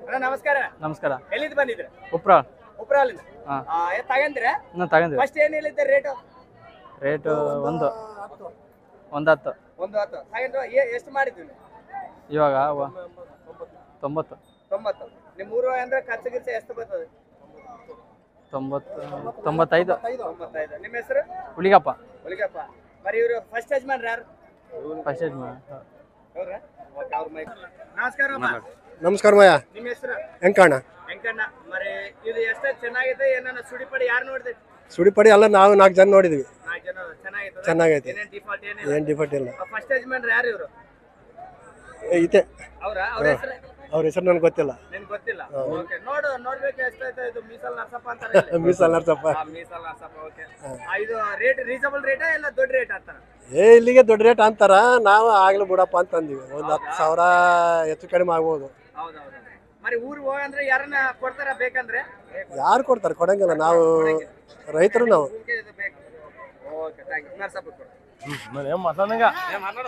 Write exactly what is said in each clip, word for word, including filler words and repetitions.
ಅಣ್ಣ ನಮಸ್ಕಾರ. ನಮಸ್ಕಾರ. ಎಲ್ಲಿಂದ ಬಂದಿದ್ರ? ಉಪ್ರಾಳ. ಉಪ್ರಾಳಿಂದ. ಹಾ. ಆ ತಗಂದ್ರ? ನಾನು ತಗಂದ್ವಿ. ಫಸ್ಟ್ ಏನು ಹೇಳಿದ್ದ ರೇಟ್? ರೇಟ್ ಒಂದು ಒಂದು ಹತ್ತು. ಒಂದು ಹತ್ತು. ತಗಂದ್ರ ಎಷ್ಟು ಮಾಡಿದ್ವಿ? ಇವಾಗ ತೊಂಬತ್ತು. ತೊಂಬತ್ತು. ನಿಮ್ಮ ಊರು ಅಂದ್ರೆ ಖರ್ಚು ಗಿರ್ಚು ಎಷ್ಟು ಬರ್ತದೆ? ತೊಂಬತ್ತು ತೊಂಬತ್ತೈದು. ತೊಂಬತ್ತೈದು. ನಿಮ್ಮ ಹೆಸರು? ಹುಲಿಗಪ್ಪ. ಹುಲಿಗಪ್ಪ. మరి ಇವರು ಫಸ್ಟ್ ಯಜಮಾನ್ರು ಯಾರು? ಫಸ್ಟ್ ಯಜಮಾನ್. ಹೌದಾ? ಓಕೆ, ಅವ್ರ ಮೈ. ನಮಸ್ಕಾರ ಅಮ್ಮ. ನಮಸ್ಕಾರ ಮಯ್ಯ. ನಿಮ್ಮ ಹೆಸರು? ಹೆಂಕಣ್ಣ. ಹೆಂಕಣ್ಣ. మరి ಇದು ಎಷ್ಟು ಚೆನ್ನಾಗಿದೆ? ಏನನ್ನ ಸುಡಿಪಡಿ ಯಾರು ನೋಡಿದೆ? ಸುಡಿಪಡಿ ಎಲ್ಲ ನಾವು ನಾಲ್ಕು ಜನ ನೋಡಿದ್ವಿ. ನಾಲ್ಕು ಜನ ಚೆನ್ನಾಗಿದೆ. ಚೆನ್ನಾಗೈತೆ. ಏನೇನು ಡಿಫಾಲ್ಟ್ ಏನಿಲ್ಲ? ಏನು ಡಿಫಾಲ್ಟ್ ಇಲ್ಲ. ಫಸ್ಟ್ ಯಜಮಾನ್ರು ಯಾರು ಇವರು? ಐತೆ. ಅವರಾ? ಅವ್ರ ಹೆಸರು? ಅವ್ರ ಹೆಸರು ನನಗೆ ಗೊತ್ತಿಲ್ಲ. ನಿಮ್ಗೆ ಗೊತ್ತಿಲ್ಲ? ಓಕೆ, ನೋಡು ನೋಡ್ಬೇಕು ಎಷ್ಟೈತೆ ಇದು. ಮೀಸಲ್ ನರಸಪ್ಪ ಅಂತಾರೆ. ಮೀಸಲ್ ನರಸಪ್ಪ. ಮೀಸಲ್ ನರಸಪ್ಪ. ಓಕೆ. ಇದು ರೇಟ್ ರೀಸನಬಲ್ ರೇಟಾ ಇಲ್ಲ ದೊಡ್ಡ ರೇಟ್ ಅಂತಾರ? ಏ ಇಲ್ಲಿಗೆ ದೊಡ್ಡ ರೇಟ್ ಅಂತಾರ, ನಾವು ಆಗ್ಲಿ ಬಿಡಪ್ಪ ಅಂತ ಅಂದಿವಿ. ಒಂದು ಹತ್ತು ಸಾವಿರ ಹೆಚ್ಚು ಕಡಿಮೆ ಆಗ್ಬೋದು. ಹೌದೌದು. మరి ಊರು ಹೋಗಂದ್ರೆ ಯಾರನ್ನ ಕೊಡ್ತಾರ ಬೇಕಂದ್ರೆ? ಯಾರು ಕೊಡ್ತಾರೆ? ಕೊಡಂಗಿಲ್ಲ. ನಾವು ರೈತರು ನಾವು. Okay, thank you. నర్సప్ప కొడు. మరి ఏం మాట్లాడనగా? ఏ మాట్లాడు.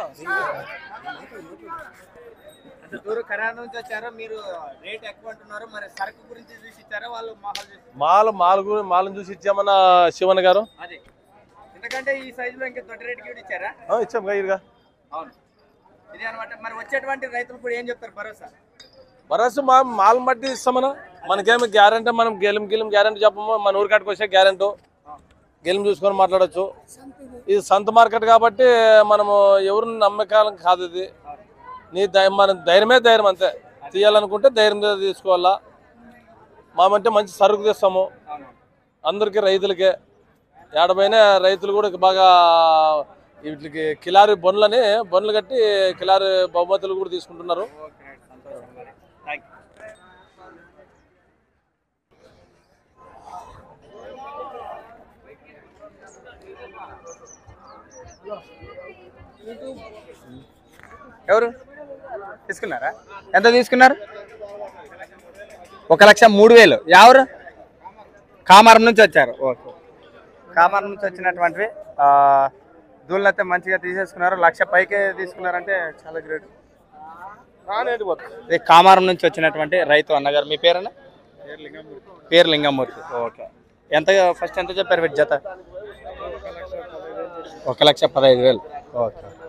అంటే దూర కరాడ నుంచి వచ్చారు మీరు, రేట్ ఎక్కువ అంటున్నారు. మరి సరుకు గురించి చూసి ఇచ్చారా వాళ్ళు మాల్ చూసి? మాల్ మాల్ మాల్ చూసి ఇచ్చామన్న శివన్ గారు. అది ఎందుకంటే ఈ సైజులో ఇంకా దొడ్డ రేట్ కి ఇచ్చారా? ఇచ్చాం గైరుగా. అవును, ఇది అన్నమాట. మరి వచ్చేటువంటి రైతులు కూడా ఏం చెప్తారు? భరోసా భరోసా మా మాల్ మట్టి ఇస్తామన్నా. మనకేమి గ్యారెంటీ, మనం గెలిం గెలిం గ్యారెంటీ చెప్పము. మన ఊరి కాడికి వచ్చే గ్యారెంటీ గెలిం చూసుకొని మాట్లాడచ్చు. ఇది సంత మార్కెట్ కాబట్టి మనము ఎవరిని నమ్మకాలం కాదు. ఇది నీ మన ధైర్యమే ధైర్యం, అంతే. తీయాలనుకుంటే ధైర్యం తీసుకోవాలా. మామంటే మంచి సరుకు తెస్తాము అందరికీ, రైతులకే. ఏడపైన రైతులు కూడా బాగా వీటికి కిలారి బొన్లని బొన్లు కట్టి కిలారి బహుమతులు కూడా తీసుకుంటున్నారు. ఎవరు తీసుకున్నారా? ఎంత తీసుకున్నారు? ఒక లక్ష మూడు వేలు. ఎవరు? కామారం నుంచి వచ్చారు. ఓకే, కామారం నుంచి వచ్చినటువంటివి దూళ్ళు అయితే మంచిగా తీసేసుకున్నారు. లక్ష పైకే తీసుకున్నారంటే చాలా గ్రేట్. ఇది కామారం నుంచి వచ్చినటువంటి రైతు అన్నగారు. మీ పేరన్నా? పేరు లింగమూర్తి. ఓకే, ఎంత ఫస్ట్ ఎంత చెప్పారు వీటి జత? ఒక లక్ష పదహైదు వేలు. ఓకే.